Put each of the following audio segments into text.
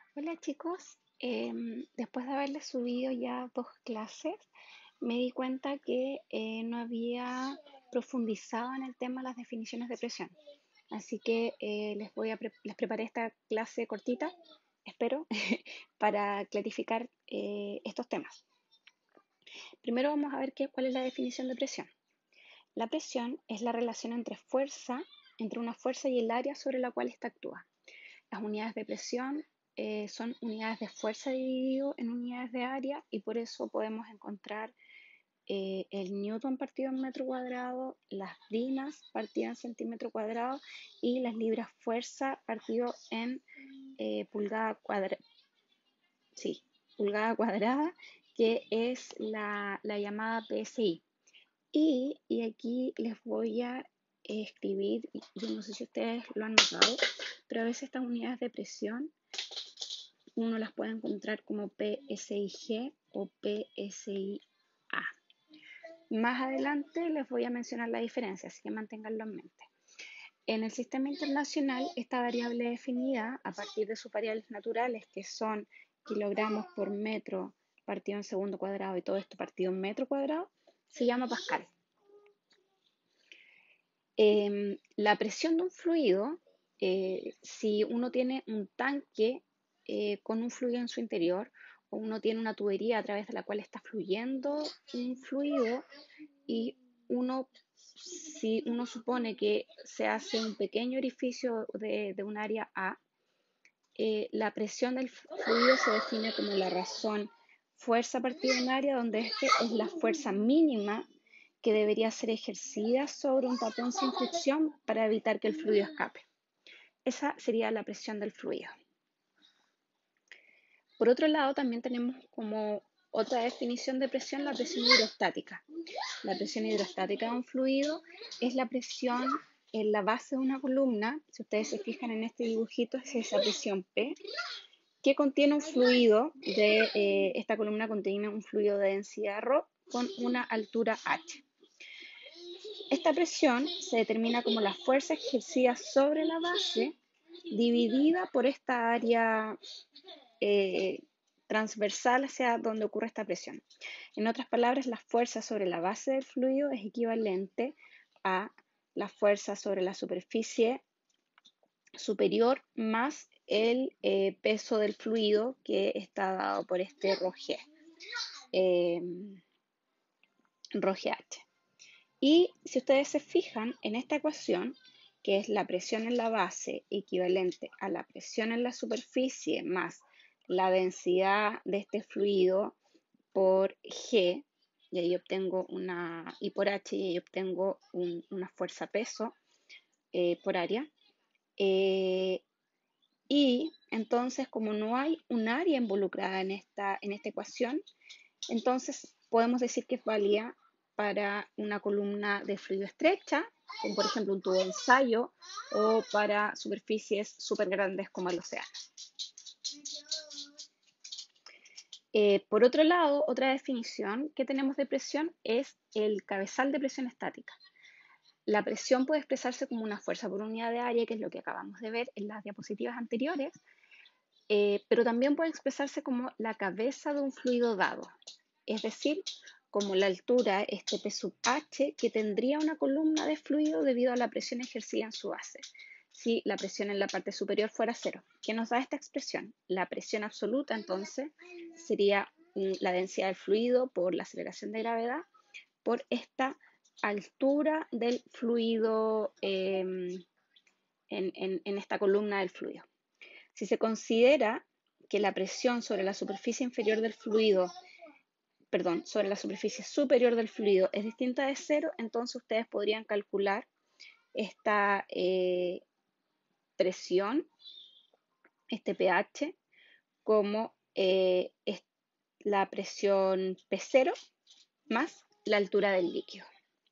Hola chicos, después de haberles subido ya dos clases, me di cuenta que no había profundizado en el tema de las definiciones de presión. Así que les preparé esta clase cortita, espero, para clarificar estos temas. Primero vamos a ver cuál es la definición de presión. La presión es la relación entre una fuerza y el área sobre la cual ésta actúa. Las unidades de presión son unidades de fuerza dividido en unidades de área y por eso podemos encontrar el newton partido en metro cuadrado, las dinas partido en centímetro cuadrado y las libras fuerza partido en pulgada cuadrada, sí, pulgada cuadrada, que es la llamada PSI. Y aquí les voy a escribir, yo no sé si ustedes lo han notado, pero a veces estas unidades de presión uno las puede encontrar como PSIG o PSIA. Más adelante les voy a mencionar la diferencia, así que manténganlo en mente. En el sistema internacional, esta variable definida a partir de sus variables naturales, que son kilogramos por metro partido en segundo cuadrado y todo esto partido en metro cuadrado, se llama Pascal. La presión de un fluido, si uno tiene un tanque con un fluido en su interior, o uno tiene una tubería a través de la cual está fluyendo un fluido y si uno supone que se hace un pequeño orificio de un área A, la presión del fluido se define como la razón fuerza partida en área, donde este es la fuerza mínima que debería ser ejercida sobre un tapón sin fricción para evitar que el fluido escape. Esa sería la presión del fluido. Por otro lado, también tenemos como otra definición de presión la presión hidrostática. La presión hidrostática de un fluido es la presión en la base de una columna. Si ustedes se fijan en este dibujito, es esa presión P, que contiene un fluido esta columna contiene un fluido de densidad ρ con una altura h. Esta presión se determina como la fuerza ejercida sobre la base dividida por esta área transversal hacia donde ocurre esta presión. En otras palabras, la fuerza sobre la base del fluido es equivalente a la fuerza sobre la superficie superior más el peso del fluido que está dado por este ρg, eh, ρgh. Y si ustedes se fijan en esta ecuación, que es la presión en la base equivalente a la presión en la superficie más la densidad de este fluido por G, y ahí obtengo y por H, y ahí obtengo una fuerza peso por área. Y entonces, como no hay un área involucrada en esta ecuación, entonces podemos decir que es válida para una columna de fluido estrecha, como por ejemplo un tubo de ensayo, o para superficies súper grandes como el océano. Por otro lado, otra definición que tenemos de presión es el cabezal de presión estática. La presión puede expresarse como una fuerza por unidad de área, que es lo que acabamos de ver en las diapositivas anteriores, pero también puede expresarse como la cabeza de un fluido dado, es decir, como la altura, este P sub h, que tendría una columna de fluido debido a la presión ejercida en su base, si la presión en la parte superior fuera cero. ¿Qué nos da esta expresión? La presión absoluta, entonces, sería la densidad del fluido por la aceleración de gravedad, por esta altura del fluido en esta columna del fluido. Si se considera que la presión sobre la superficie inferior del fluido, perdón, sobre la superficie superior del fluido es distinta de cero, entonces ustedes podrían calcular esta presión, este pH, como es la presión P0 más la altura del líquido.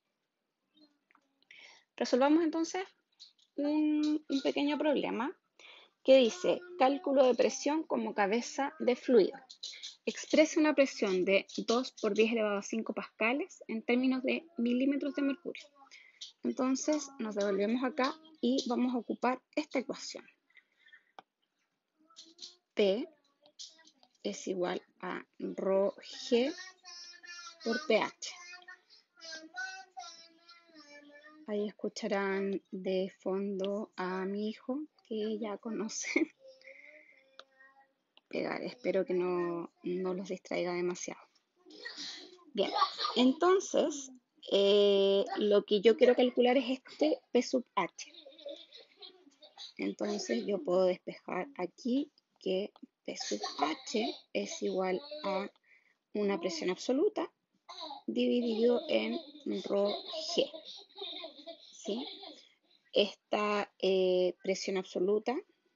Resolvamos entonces un pequeño problema que dice cálculo de presión como cabeza de fluido. Expresa una presión de 2 por 10 elevado a 5 pascales en términos de milímetros de mercurio. Entonces nos devolvemos acá y vamos a ocupar esta ecuación. P es igual a rho G por pH. Ahí escucharán de fondo a mi hijo, que ya conocen. Pegar, espero que no los distraiga demasiado. Bien, entonces lo que yo quiero calcular es este P sub H. Entonces yo puedo despejar aquí que P sub H es igual a una presión absoluta dividido en rho G. ¿Sí? Esta presión absoluta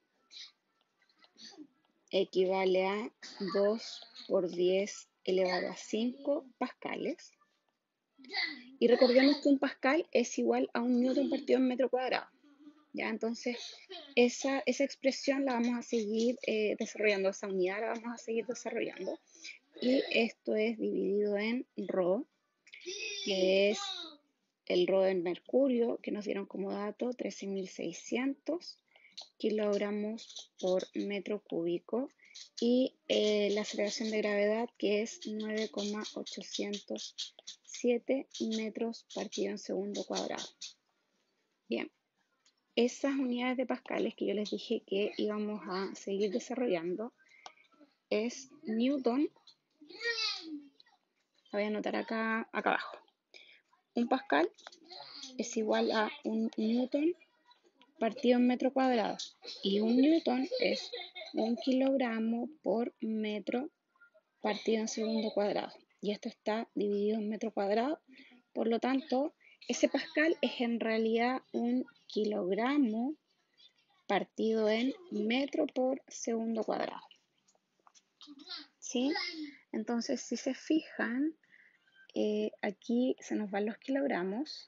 equivale a 2 por 10 elevado a 5 pascales. Y recordemos que un pascal es igual a un newton partido en metro cuadrado. ¿Ya? Entonces, esa expresión la vamos a seguir desarrollando, esa unidad la vamos a seguir desarrollando. Y esto es dividido en rho, que es el rho del mercurio, que nos dieron como dato 13.600 kilogramos por metro cúbico, y la aceleración de gravedad, que es 9,807 metros partido en segundo cuadrado. Bien, esas unidades de pascales que yo les dije que íbamos a seguir desarrollando es newton. La voy a anotar acá abajo. Un pascal es igual a un newton partido en metro cuadrado, y un newton es 1 kilogramo por metro partido en segundo cuadrado, y esto está dividido en metro cuadrado. Por lo tanto, ese pascal es en realidad un kilogramo partido en metro por segundo cuadrado. ¿Sí? Entonces, si se fijan, aquí se nos van los kilogramos.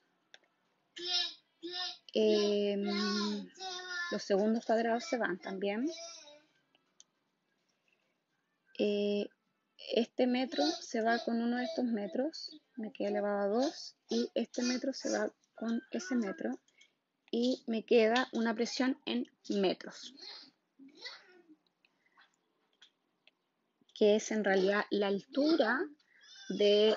Los segundos cuadrados se van también. Este metro se va con uno de estos metros, me queda elevado a 2, y este metro se va con ese metro, y me queda una presión en metros, que es en realidad la altura de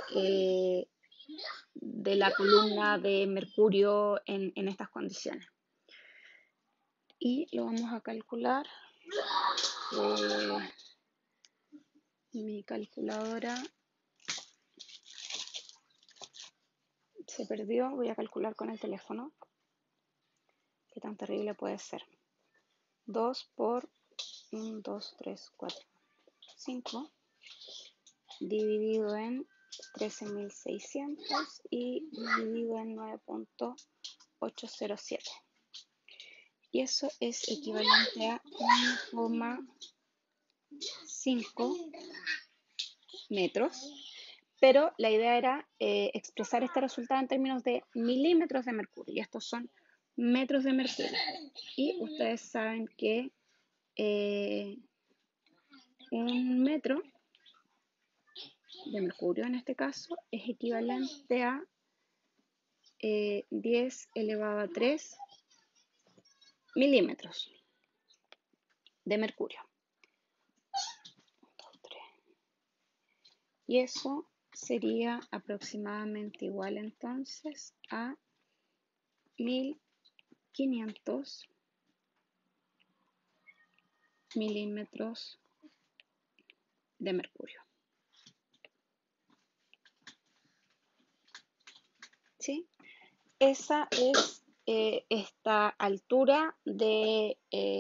la columna de mercurio en estas condiciones. Y lo vamos a calcular. Mi calculadora se perdió, voy a calcular con el teléfono. Qué tan terrible puede ser. 2 por 1, 2, 3, 4, 5, dividido en 13.600 y dividido en 9,807. Y eso es equivalente a 1,5 metros. Pero la idea era expresar este resultado en términos de milímetros de mercurio, y estos son metros de mercurio. Y ustedes saben que un metro de mercurio en este caso es equivalente a 10 elevado a 3 milímetros de mercurio. Y eso sería aproximadamente igual entonces a 1.500 milímetros de mercurio. ¿Sí? Esa es esta altura de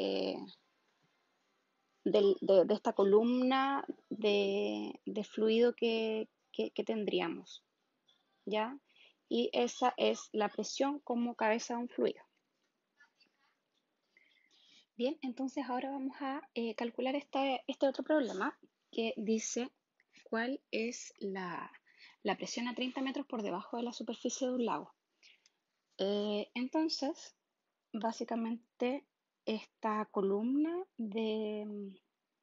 esta columna de fluido que tendríamos, ¿ya? Y esa es la presión como cabeza de un fluido. Bien, entonces ahora vamos a calcular este otro problema que dice cuál es la presión a 30 metros por debajo de la superficie de un lago. Entonces, básicamente, esta columna de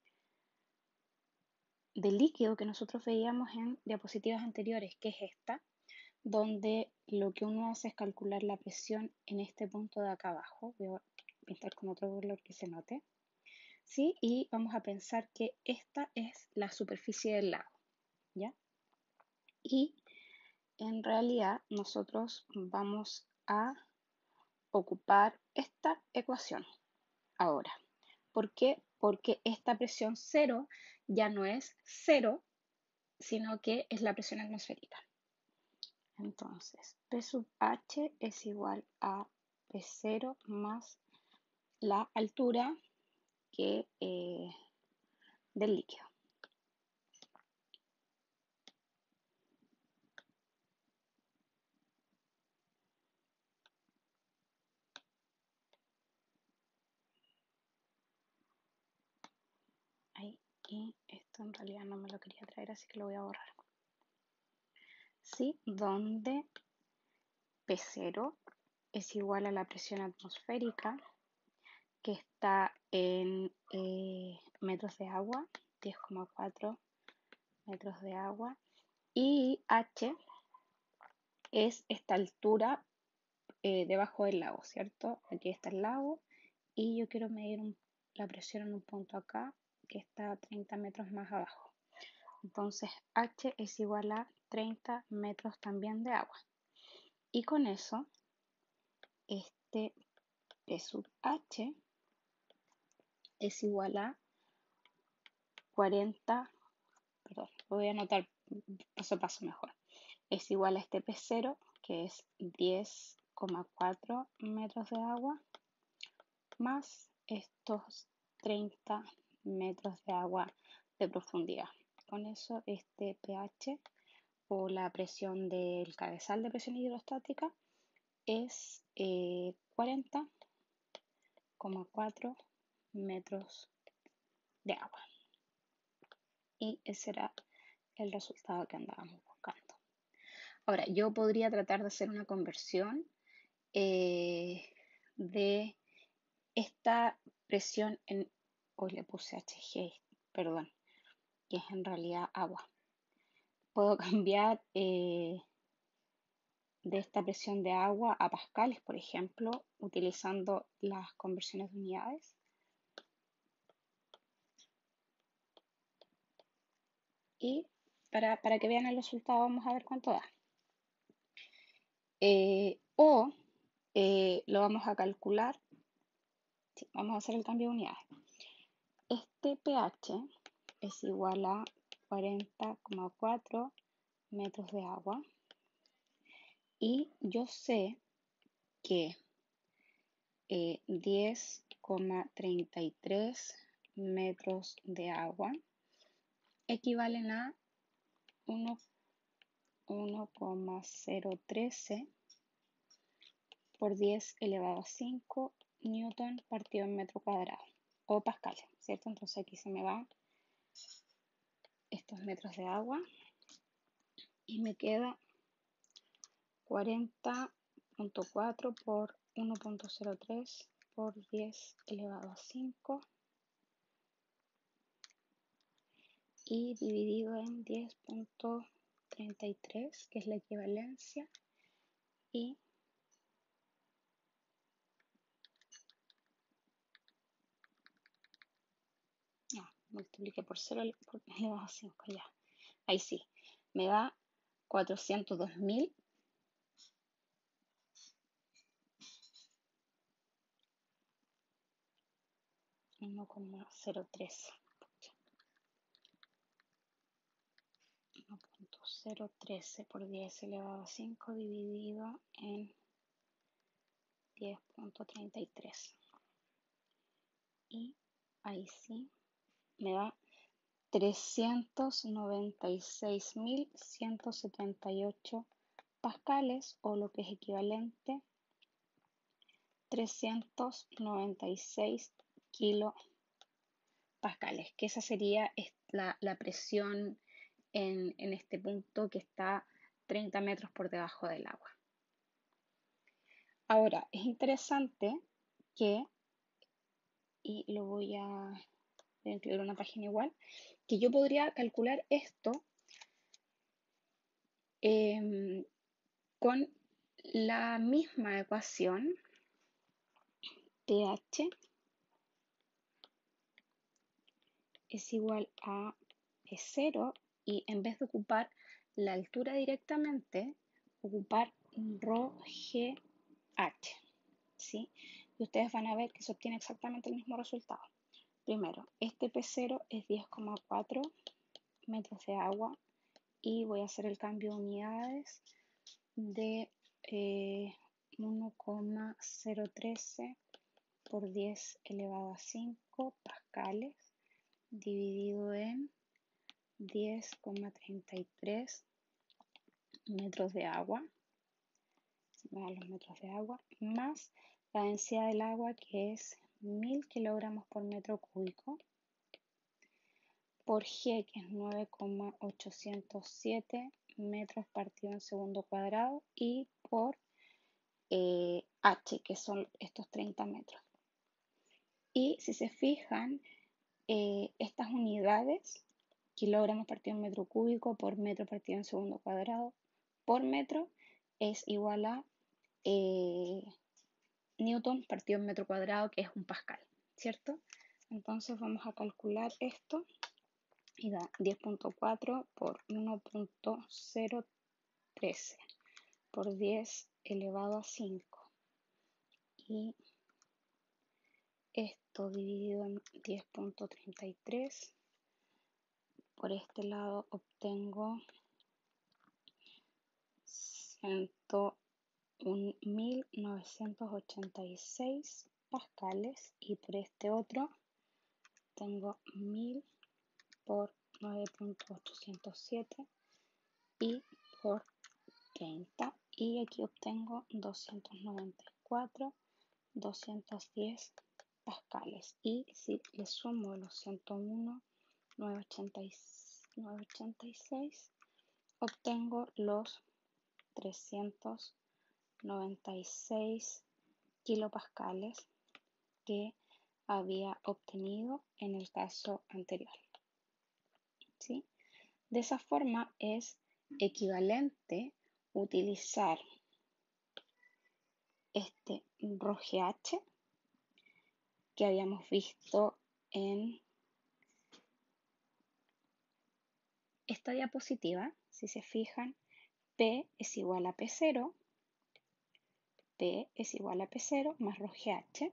líquido que nosotros veíamos en diapositivas anteriores, que es esta, donde lo que uno hace es calcular la presión en este punto de acá abajo. Voy a pintar con otro color que se note. ¿sí? Y vamos a pensar que esta es la superficie del lago, ¿ya? Y en realidad nosotros vamos a ocupar esta ecuación ahora. ¿Por qué? Porque esta presión cero ya no es cero, sino que es la presión atmosférica. Entonces, P sub H es igual a P0 más la altura que, del líquido. Ahí, y esto en realidad no me lo quería traer, así que lo voy a borrar. ¿Sí? Donde P0 es igual a la presión atmosférica, que está en metros de agua, 10,4 metros de agua, y H es esta altura debajo del lago, ¿cierto? Aquí está el lago y yo quiero medir la presión en un punto acá que está a 30 metros más abajo. Entonces H es igual a 30 metros también de agua. Y con eso, este P sub H es igual a 40, perdón, lo voy a anotar paso a paso mejor. Es igual a este P0, que es 10,4 metros de agua, más estos 30 metros de agua de profundidad. Con eso, este pH o la presión del cabezal de presión hidrostática es 40,4 metros de agua. Y ese era el resultado que andábamos buscando. Ahora, yo podría tratar de hacer una conversión de esta presión en, hoy le puse HG, perdón, que es en realidad agua. Puedo cambiar de esta presión de agua a pascales, por ejemplo, utilizando las conversiones de unidades. Y para que vean el resultado, vamos a ver cuánto da. Lo vamos a calcular. Sí, vamos a hacer el cambio de unidades. Este pH es igual a 40,4 metros de agua. Y yo sé que 10,33 metros de agua equivalen a 1,013 por 10 elevado a 5 newton partido en metro cuadrado o pascales, ¿cierto? Entonces aquí se me van estos metros de agua y me queda 40,4 por 1,03 por 10 elevado a 5 y dividido en 10,33, que es la equivalencia, y multiplique por 0 por elevado a 5, ya. Ahí sí, me da 402.000 1,013 1,013 por 10 elevado a 5 dividido en 10,33. Y ahí sí me da 396.178 pascales, o lo que es equivalente 396 kilopascales, que esa sería la presión en este punto que está 30 metros por debajo del agua. Ahora, es interesante que, y lo voy a incluir una página igual, que yo podría calcular esto con la misma ecuación pH es igual a P0 y en vez de ocupar la altura directamente, ocupar ρgh, ¿sí? Y ustedes van a ver que se obtiene exactamente el mismo resultado. Primero, este P0 es 10,4 metros de agua y voy a hacer el cambio de unidades de 1,013 por 10 elevado a 5 pascales dividido en 10,33 metros de agua, los metros de agua, más la densidad del agua que es 1000 kilogramos por metro cúbico, por G que es 9,807 metros partido en segundo cuadrado y por H que son estos 30 metros. Y si se fijan, estas unidades, kilogramos partido en metro cúbico por metro partido en segundo cuadrado por metro, es igual a newton partido en metro cuadrado, que es un pascal, ¿cierto? Entonces vamos a calcular esto y da 10,4 por 1,013 por 10 elevado a 5. Y esto dividido en 10,33. Por este lado obtengo 101.986 pascales y por este otro tengo 1000 por 9,807 y por 30 y aquí obtengo 294.210 pascales y si le sumo los 101.986 obtengo los 396 kilopascales que había obtenido en el caso anterior, ¿sí? De esa forma es equivalente utilizar este ρgh que habíamos visto en esta diapositiva. Si se fijan, P es igual a P0, P es igual a P0 más ρgh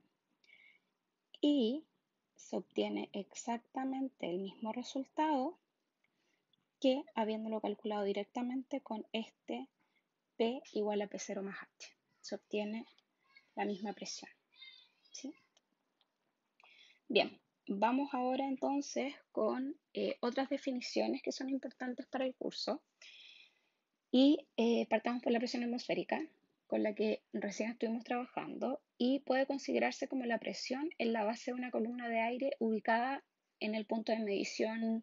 y se obtiene exactamente el mismo resultado que habiéndolo calculado directamente con este P igual a P0 más H. Se obtiene la misma presión, ¿sí? Bien, vamos ahora entonces con otras definiciones que son importantes para el curso. Y partamos por la presión atmosférica, con la que recién estuvimos trabajando, y puede considerarse como la presión en la base de una columna de aire ubicada en el punto de medición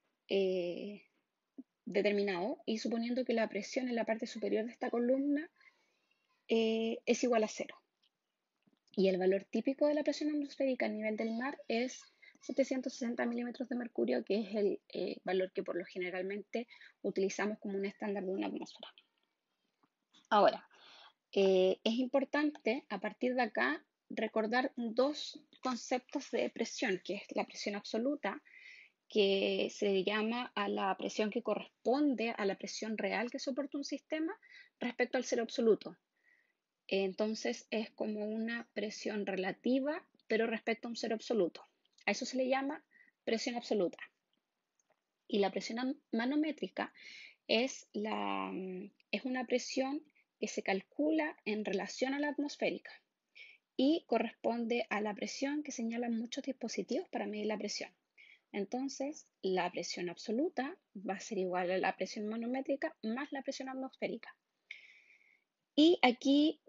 determinado, y suponiendo que la presión en la parte superior de esta columna es igual a 0. Y el valor típico de la presión atmosférica a nivel del mar es 760 milímetros de mercurio, que es el valor que por lo generalmente utilizamos como un estándar de una atmósfera. Ahora, es importante a partir de acá recordar dos conceptos de presión, que es la presión absoluta, que se llama a la presión que corresponde a la presión real que soporta un sistema respecto al cero absoluto. Entonces es como una presión relativa, pero respecto a un cero absoluto. A eso se le llama presión absoluta. Y la presión manométrica es una presión que se calcula en relación a la atmosférica y corresponde a la presión que señalan muchos dispositivos para medir la presión. Entonces, la presión absoluta va a ser igual a la presión manométrica más la presión atmosférica. Y aquí,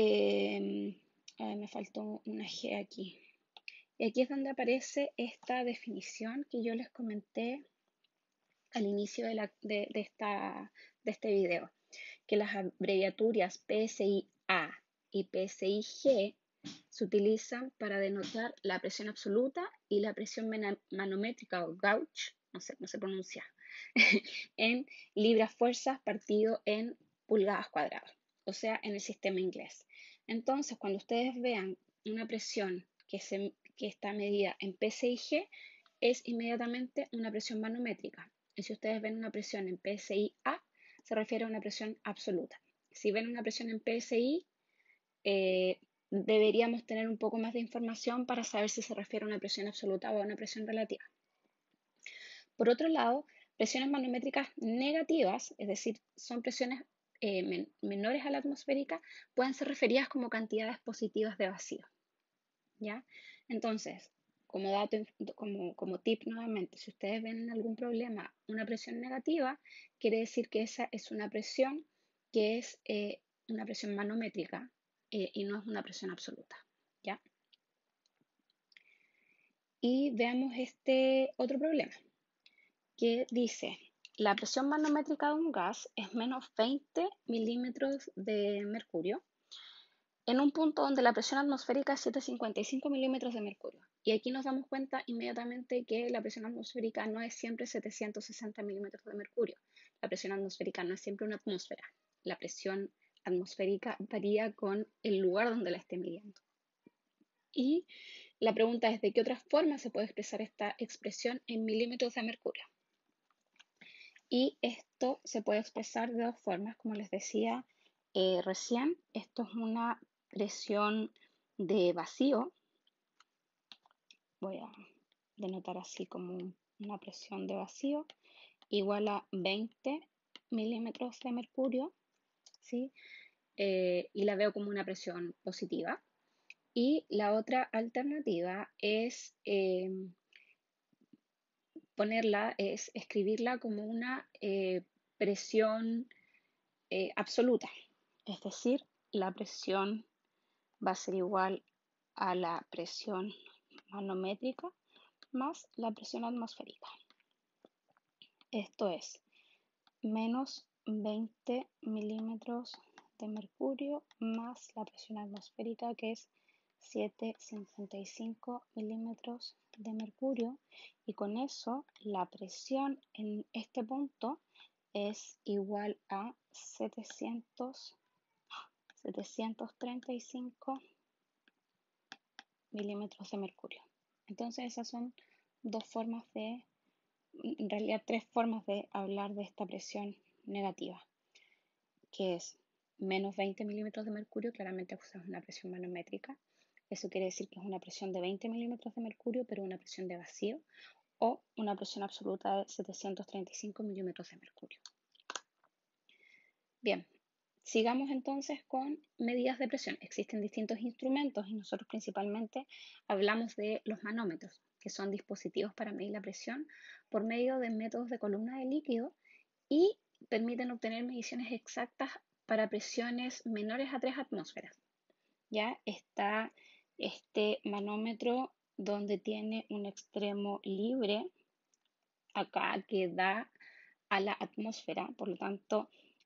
me faltó una G aquí. Y aquí es donde aparece esta definición que yo les comenté al inicio de este video, que las abreviaturas PSI-A y PSI-G se utilizan para denotar la presión absoluta y la presión manométrica o gauge, no sé cómo se pronuncia, en libras-fuerzas partido en pulgadas cuadradas, o sea, en el sistema inglés. Entonces, cuando ustedes vean una presión que está medida en PSI-G, es inmediatamente una presión manométrica. Y si ustedes ven una presión en PSI A, se refiere a una presión absoluta. Si ven una presión en PSI, deberíamos tener un poco más de información para saber si se refiere a una presión absoluta o a una presión relativa. Por otro lado, presiones manométricas negativas, es decir, son presiones menores a la atmosférica, pueden ser referidas como cantidades positivas de vacío. ¿Ya? Entonces, como dato, como tip nuevamente, si ustedes ven algún problema, una presión negativa, quiere decir que esa es una presión que es una presión manométrica y no es una presión absoluta. ¿Ya? Y veamos este otro problema que dice, la presión manométrica de un gas es menos 20 milímetros de mercurio en un punto donde la presión atmosférica es 755 milímetros de mercurio. Y aquí nos damos cuenta inmediatamente que la presión atmosférica no es siempre 760 milímetros de mercurio. La presión atmosférica no es siempre una atmósfera. La presión atmosférica varía con el lugar donde la esté midiendo. Y la pregunta es, ¿de qué otra forma se puede expresar esta expresión en milímetros de mercurio? Y esto se puede expresar de dos formas, como les decía recién. Esto es una presión de vacío. Voy a denotar así como una presión de vacío igual a 20 milímetros de mercurio, ¿sí? Y la veo como una presión positiva. Y la otra alternativa es escribirla como una presión absoluta. Es decir, la presión va a ser igual a la presión manométrica más la presión atmosférica. Esto es menos 20 milímetros de mercurio más la presión atmosférica, que es 755 milímetros de mercurio, y con eso la presión en este punto es igual a 735 milímetros de mercurio. Entonces esas son dos formas en realidad tres formas de hablar de esta presión negativa, que es menos 20 milímetros de mercurio, claramente es una presión manométrica. Eso quiere decir que es una presión de 20 milímetros de mercurio, pero una presión de vacío, o una presión absoluta de 735 milímetros de mercurio. Bien, sigamos entonces con medidas de presión. Existen distintos instrumentos y nosotros principalmente hablamos de los manómetros, que son dispositivos para medir la presión por medio de métodos de columna de líquido y permiten obtener mediciones exactas para presiones menores a 3 atmósferas. Ya está este manómetro donde tiene un extremo libre acá que da a la atmósfera, por lo tanto,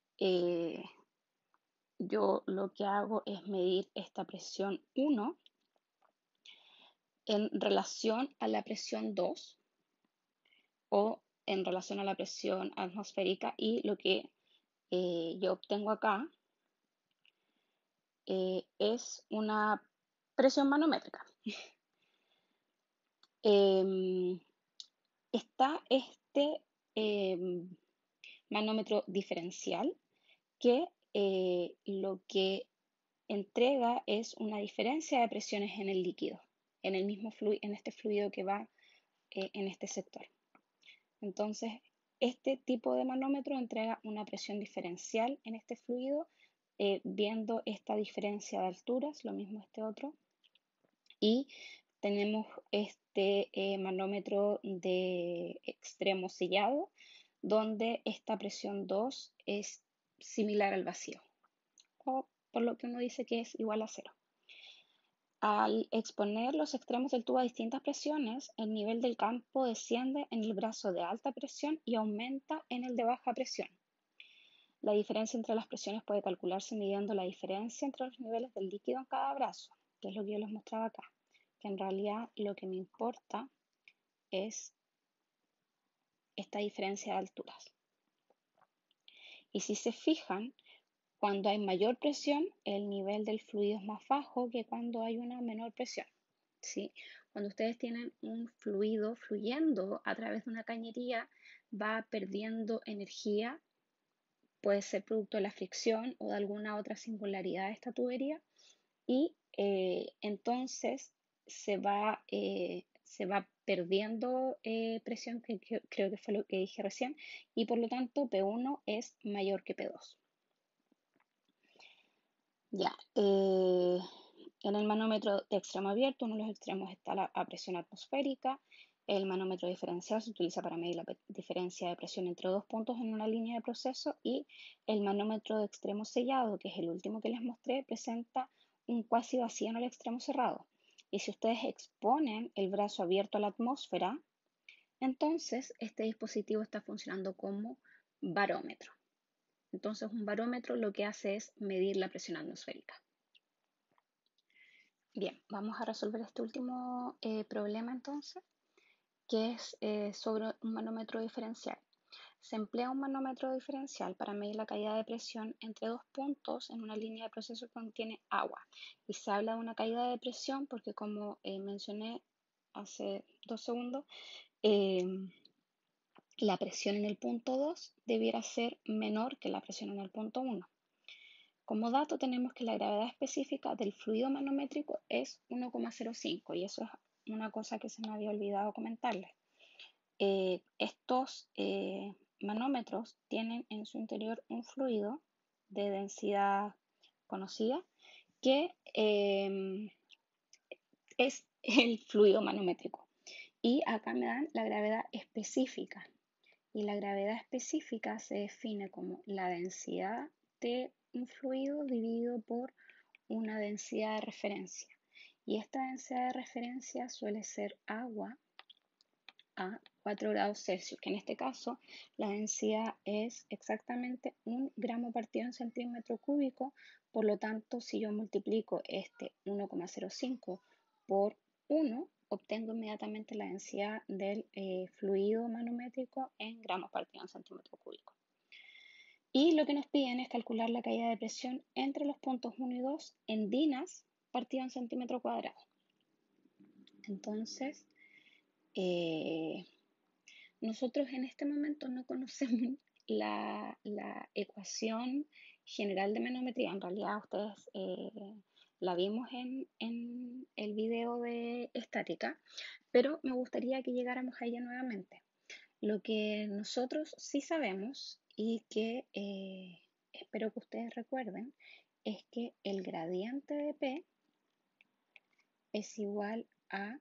yo lo que hago es medir esta presión 1 en relación a la presión 2 o en relación a la presión atmosférica, y lo que yo obtengo acá es una presión manométrica. Está este manómetro diferencial que lo que entrega es una diferencia de presiones en el líquido, en el mismo en este fluido que va en este sector. Entonces, este tipo de manómetro entrega una presión diferencial en este fluido, viendo esta diferencia de alturas, lo mismo este otro. Y tenemos este manómetro de extremo sellado, donde esta presión 2 es similar al vacío, o por lo que uno dice que es igual a 0. Al exponer los extremos del tubo a distintas presiones, el nivel del campo desciende en el brazo de alta presión y aumenta en el de baja presión. La diferencia entre las presiones puede calcularse midiendo la diferencia entre los niveles del líquido en cada brazo, que es lo que yo les mostraba acá, que en realidad lo que me importa es esta diferencia de alturas. Y si se fijan, cuando hay mayor presión, el nivel del fluido es más bajo que cuando hay una menor presión, ¿sí? Cuando ustedes tienen un fluido fluyendo a través de una cañería, va perdiendo energía, puede ser producto de la fricción o de alguna otra singularidad de esta tubería, y entonces se va perdiendo presión, que creo que fue lo que dije recién, y por lo tanto P1 es mayor que P2. Ya, en el manómetro de extremo abierto, uno de los extremos está la presión atmosférica. El manómetro diferencial se utiliza para medir la diferencia de presión entre dos puntos en una línea de proceso, y el manómetro de extremo sellado, que es el último que les mostré, presenta un cuasi vacío en el extremo cerrado. Y si ustedes exponen el brazo abierto a la atmósfera, entonces este dispositivo está funcionando como barómetro. Entonces un barómetro lo que hace es medir la presión atmosférica. Bien, vamos a resolver este último problema entonces, que es sobre un manómetro diferencial. Se emplea un manómetro diferencial para medir la caída de presión entre dos puntos en una línea de proceso que contiene agua. Y se habla de una caída de presión porque, como mencioné hace 2 segundos, eh, la presión en el punto 2 debiera ser menor que la presión en el punto 1. Como dato tenemos que la gravedad específica del fluido manométrico es 1,05, y eso es una cosa que se me había olvidado comentarles. Estos manómetros tienen en su interior un fluido de densidad conocida que es el fluido manométrico. Y acá me dan la gravedad específica. Y la gravedad específica se define como la densidad de un fluido dividido por una densidad de referencia. Y esta densidad de referencia suele ser agua a 4 grados Celsius, que en este caso la densidad es exactamente 1 gramo partido en centímetro cúbico. Por lo tanto, si yo multiplico este 1,05 por 1, obtengo inmediatamente la densidad del fluido manométrico en gramos partido en centímetro cúbico. Y lo que nos piden es calcular la caída de presión entre los puntos 1 y 2 en dinas partido en centímetro cuadrado. Entonces, nosotros en este momento no conocemos la ecuación general de manometría. En realidad ustedes la vimos en el video de estática, pero me gustaría que llegáramos a ella nuevamente. Lo que nosotros sí sabemos y que espero que ustedes recuerden es que el gradiente de P es igual a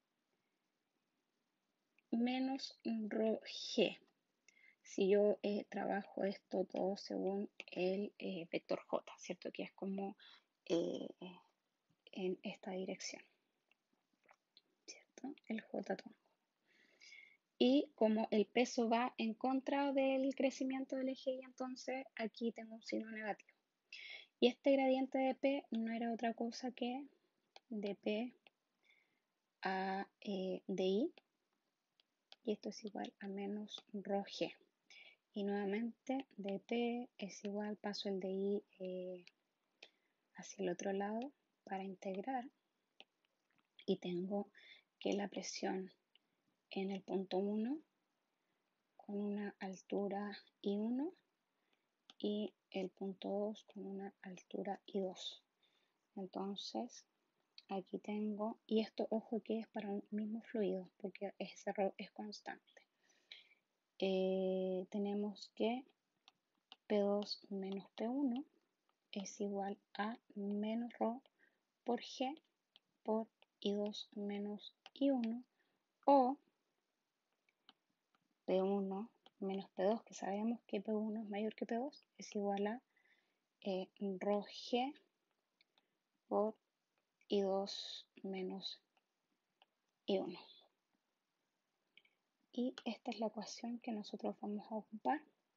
menos rho G. Si yo trabajo esto todo según el vector J, ¿cierto? Que es como eh, en esta dirección, ¿cierto? El J tongo. Y como el peso va en contra del crecimiento del eje Y, entonces aquí tengo un signo negativo. Y este gradiente de P no era otra cosa que dP a dI, y esto es igual a menos rho G. Y nuevamente dP es igual, paso el dI hacia el otro lado para integrar, y tengo que la presión en el punto 1 con una altura I1 y el punto 2 con una altura I2. Entonces aquí tengo, y esto ojo que es para un mismo fluido porque ese error es constante. Tenemos que P2 menos P1 es igual a menos rho por G por I2 menos I1, o P1 menos P2, que sabemos que P1 es mayor que P2, es igual a rho G por I2 menos I1. Y esta es la ecuación que nosotros vamos a ocupar.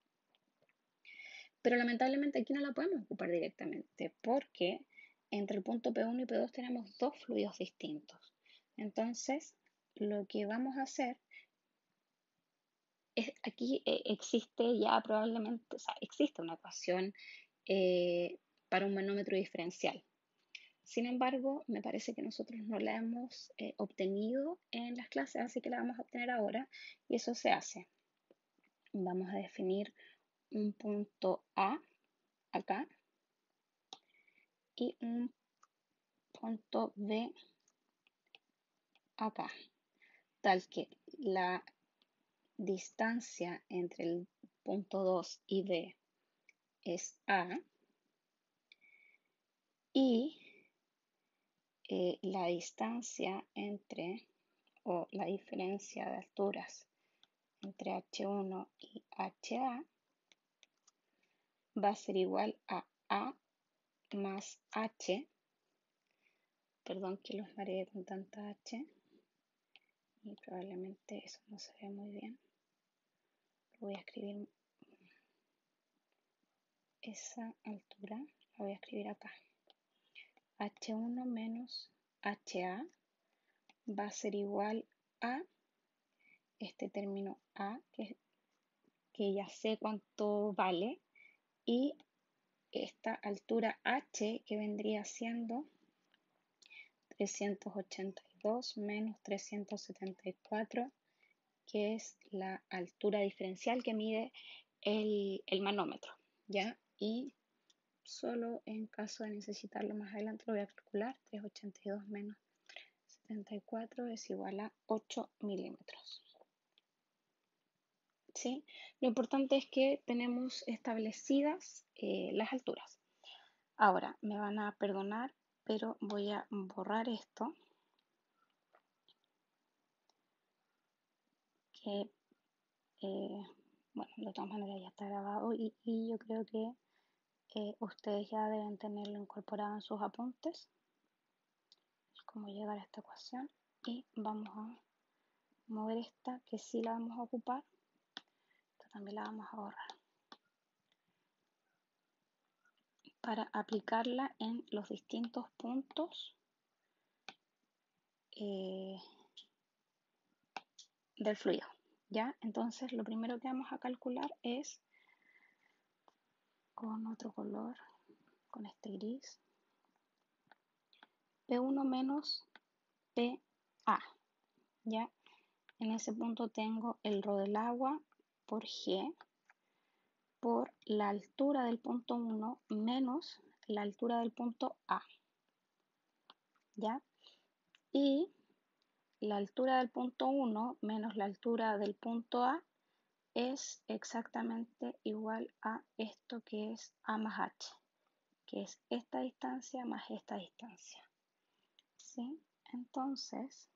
Pero lamentablemente aquí no la podemos ocupar directamente porque entre el punto P1 y P2 tenemos dos fluidos distintos. Entonces, lo que vamos a hacer es, aquí existe ya probablemente, o sea, existe una ecuación para un manómetro diferencial. Sin embargo, me parece que nosotros no la hemos obtenido en las clases, así que la vamos a obtener ahora. Y eso se hace. Vamos a definir un punto A acá y un punto B acá, tal que la distancia entre el punto 2 y B es A y la distancia entre, o la diferencia de alturas entre H1 y HA va a ser igual a A más H. Perdón que los mareé con tanta H y probablemente eso no se ve muy bien. Voy a escribir esa altura, la voy a escribir acá. H1 menos HA va a ser igual a este término A, que ya sé cuánto vale, y esta altura H, que vendría siendo 382 menos 374, que es la altura diferencial que mide el manómetro, ¿ya? Y solo en caso de necesitarlo más adelante lo voy a calcular. 382 menos 74 es igual a 8 milímetros. ¿Sí? Lo importante es que tenemos establecidas las alturas. Ahora, me van a perdonar, pero voy a borrar esto, que, bueno, de todas maneras ya está grabado y yo creo que ustedes ya deben tenerlo incorporado en sus apuntes, cómo llegar a esta ecuación, y vamos a mover esta, que sí la vamos a ocupar, esta también la vamos a borrar, para aplicarla en los distintos puntos del fluido, ¿ya? Entonces, lo primero que vamos a calcular es con otro color, con este gris, P1 menos PA, ¿ya? En ese punto tengo el ρ del agua por G por la altura del punto 1 menos la altura del punto A, ¿ya? Y la altura del punto 1 menos la altura del punto A es exactamente igual a esto que es A más H, que es esta distancia más esta distancia, ¿sí? Entonces,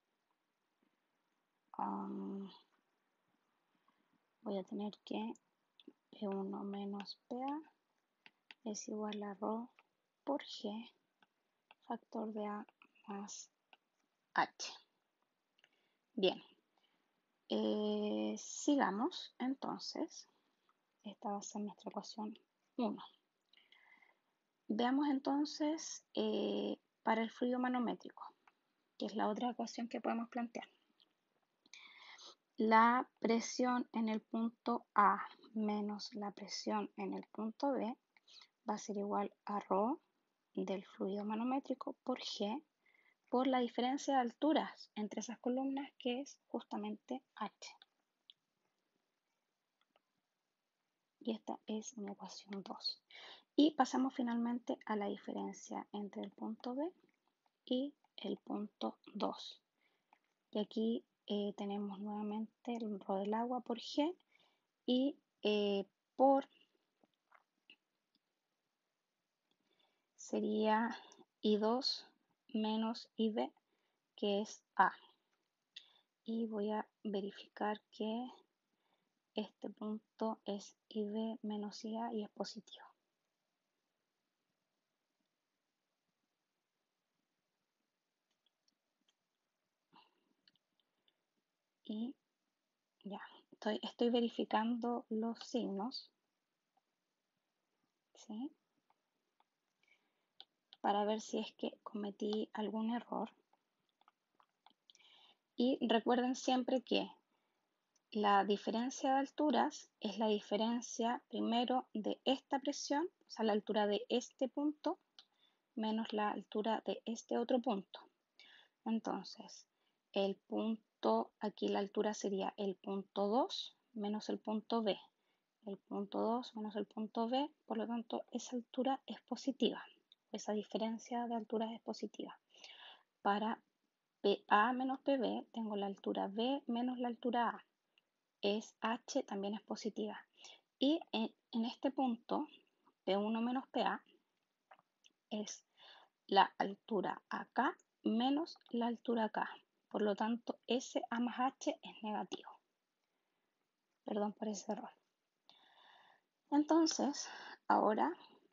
voy a tener que P1 menos PA es igual a ρ por G, factor de A más H. Bien, sigamos entonces. Esta va a ser nuestra ecuación 1. Veamos entonces para el fluido manométrico, que es la otra ecuación que podemos plantear. La presión en el punto A menos la presión en el punto B va a ser igual a ρ del fluido manométrico por G por la diferencia de alturas entre esas columnas, que es justamente H. Y esta es mi ecuación 2. Y pasamos finalmente a la diferencia entre el punto B y el punto 2. Y aquí tenemos nuevamente el ρ del agua por G y por sería I2 menos IB, que es A. Y voy a verificar que este punto es IB menos IA y es positivo. Y ya, estoy verificando los signos, ¿sí? Para ver si es que cometí algún error. Y recuerden siempre que la diferencia de alturas es la diferencia primero de esta presión, o sea, la altura de este punto, menos la altura de este otro punto. Entonces, el punto, aquí la altura sería el punto 2 menos el punto B. El punto 2 menos el punto B, por lo tanto, esa altura es positiva. Esa diferencia de alturas es positiva. Para PA menos PB, tengo la altura B menos la altura A. Es H, también es positiva. Y en este punto, P1 menos PA es la altura acá menos la altura acá. Por lo tanto, SA más H es negativo. Perdón por ese error. Entonces, ahora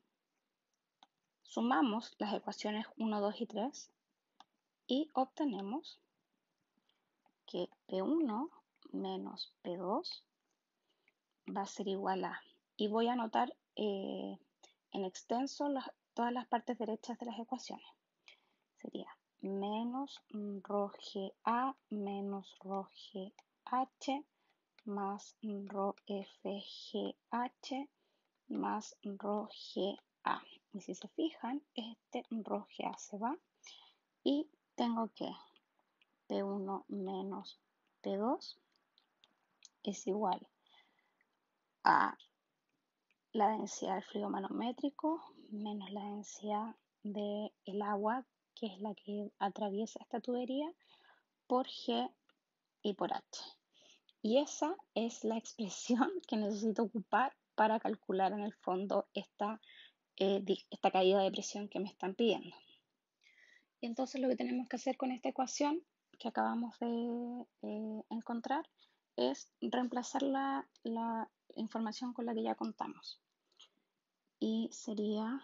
sumamos las ecuaciones 1, 2 y 3 y obtenemos que P1 menos P2 va a ser igual a, y voy a anotar en extenso todas las partes derechas de las ecuaciones. Sería menos rho GA menos rho GH más rho FGH más rho GA. Y si se fijan, este rho GA se va y tengo que P1 menos P2 es igual a la densidad del fluido manométrico menos la densidad del agua, que es la que atraviesa esta tubería, por G y por H. Y esa es la expresión que necesito ocupar para calcular en el fondo esta caída de presión que me están pidiendo. Y entonces lo que tenemos que hacer con esta ecuación que acabamos de encontrar es reemplazar la información con la que ya contamos. Y sería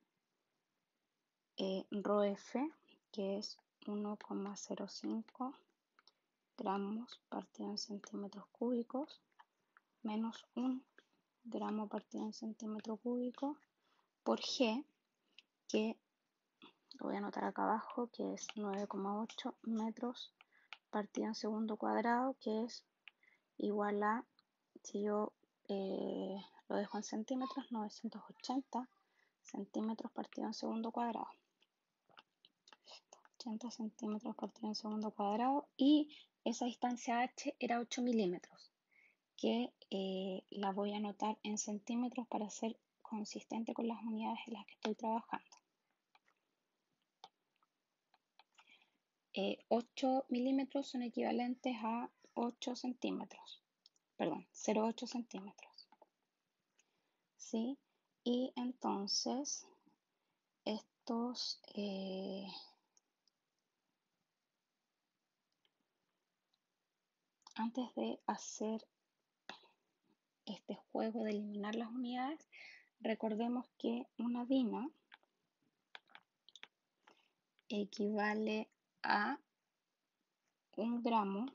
rho F, que es 1,05 gramos partido en centímetros cúbicos, menos 1 gramo partido en centímetro cúbico, por G, que lo voy a anotar acá abajo, que es 9,8 metros partido en segundo cuadrado, que es igual a, si yo lo dejo en centímetros, 980 centímetros partido en segundo cuadrado. 80 centímetros partido en segundo cuadrado, y esa distancia H era 8 milímetros, que la voy a anotar en centímetros para ser consistente con las unidades en las que estoy trabajando. 8 milímetros son equivalentes a 8 centímetros, perdón, 0,8 centímetros. ¿Sí? Y entonces estos antes de hacer este juego de eliminar las unidades, recordemos que una DINA equivale a 1 gramo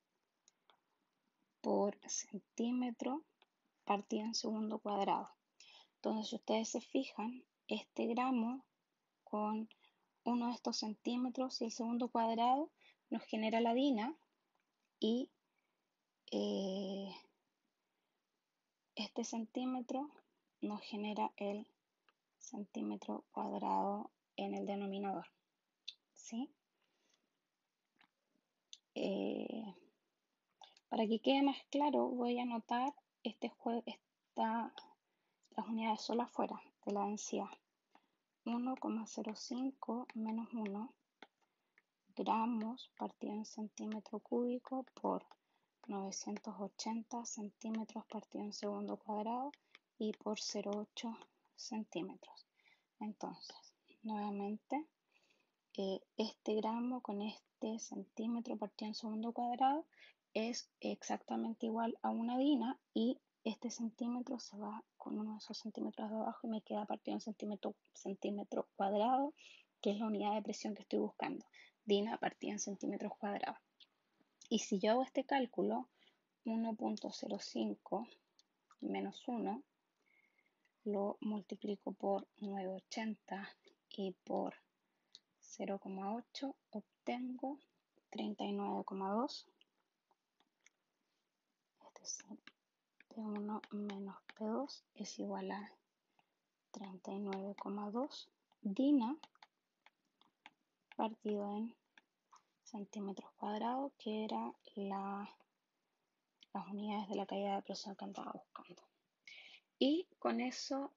por centímetro partido en segundo cuadrado. Entonces, si ustedes se fijan, este gramo con uno de estos centímetros y el segundo cuadrado nos genera la DINA, y este centímetro nos genera el centímetro cuadrado en el denominador. ¿Sí? Para que quede más claro, voy a anotar las unidades solo afuera de la densidad. 1,05 menos 1 gramos partido en centímetro cúbico por 980 centímetros partido en segundo cuadrado y por 0,8 centímetros. Entonces, nuevamente, este gramo con este centímetro partido en segundo cuadrado es exactamente igual a una DINA, y este centímetro se va con uno de esos centímetros de abajo y me queda partido en centímetro cuadrado, que es la unidad de presión que estoy buscando. DINA partida en centímetros cuadrados. Y si yo hago este cálculo, 1,05 menos 1 lo multiplico por 980 y por 0,8, obtengo 39,2, es decir, P1 menos P2 es igual a 39,2 DINA partido en centímetros cuadrados, que era las unidades de la caída de presión que andaba buscando. Y con eso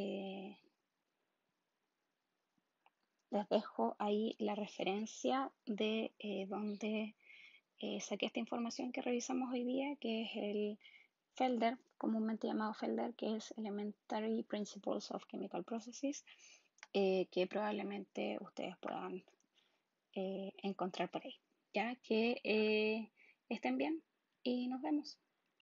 les dejo ahí la referencia de donde saqué esta información que revisamos hoy día, que es el Felder, comúnmente llamado Felder, que es Elementary Principles of Chemical Processes, que probablemente ustedes puedan encontrar por ahí. Ya que estén bien y nos vemos.